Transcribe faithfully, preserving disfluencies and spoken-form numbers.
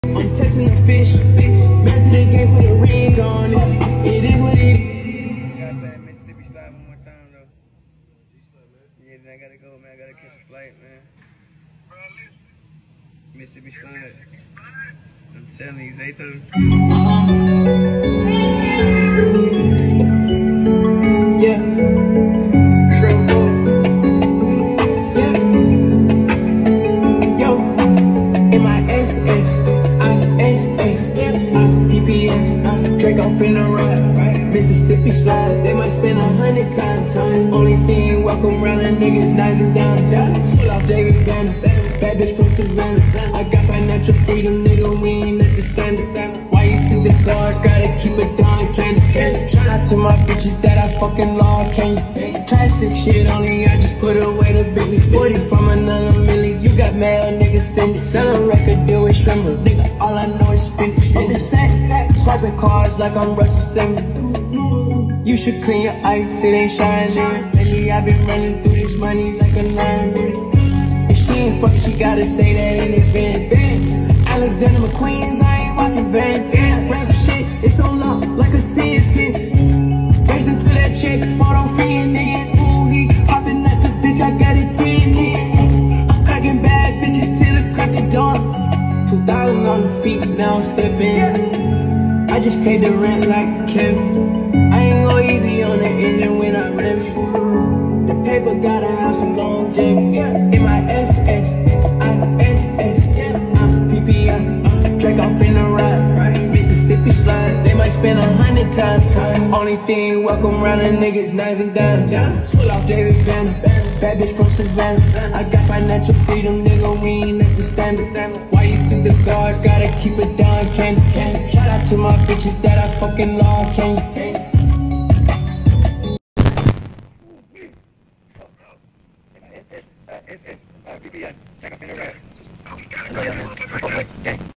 I'm testing the fish. Back to the game, put a ring on it. It is what it is. Gotta play that Mississippi slide one more time though. Yeah, then I gotta go, man. I gotta catch a flight, man. Mississippi slide. I'm telling you, Zayto. Yeah. Yeah. Yo. In my S S, I S S, I P P M, I Drake off in the ride. Mississippi slide, they might spend a hundred times. Only thing, welcome round the niggas, nice and down. Pull off David Banner, bad bitch from Savannah. I got financial freedom, nigga, we ain't at the standard. Why you think the guards gotta keep it down, candy? Shout out to my bitches that I fucking love, can you? Classic shit only, I just put away the Bentley. forty from another million, you got mail, nigga, send it. Sell a record deal with Shrimmer, nigga, all I know is spin it. In the set, swiping cars like I'm Russell Simmons. You should clean your ice, it ain't shining. Lately I've been running through this money like a lion. If she ain't fucking, she gotta say that in advance. Alexander McQueen's, I ain't rockin' Vans. Rap shit, it's so long, like a sentence. Racing to that check, photo free and nigga. Ooh, he hopping at the bitch, I got it ten ten. I'm cracking bad bitches till the crack of dawn. Two thousand on the feet, now I'm stepping. I just paid the rent like Kevin. I ain't go easy on the engine when I rev it. The paper gotta have some longevity. In my S S, I S S, I'm P P I, Drake off in the ride. Mississippi slide, they might spend a hundred times. Only thing, welcome round the niggas, nice and down. Pull off David Banner, bad bitch from Savannah. I got financial freedom, nigga, we ain't at the standard. Why you think the guards gotta keep it down, candy? Shout out to my bitches that I fucking love, can you? S S, uh, S S, uh, B B N, check up in the rest. Oh, we gotta go, yeah, man.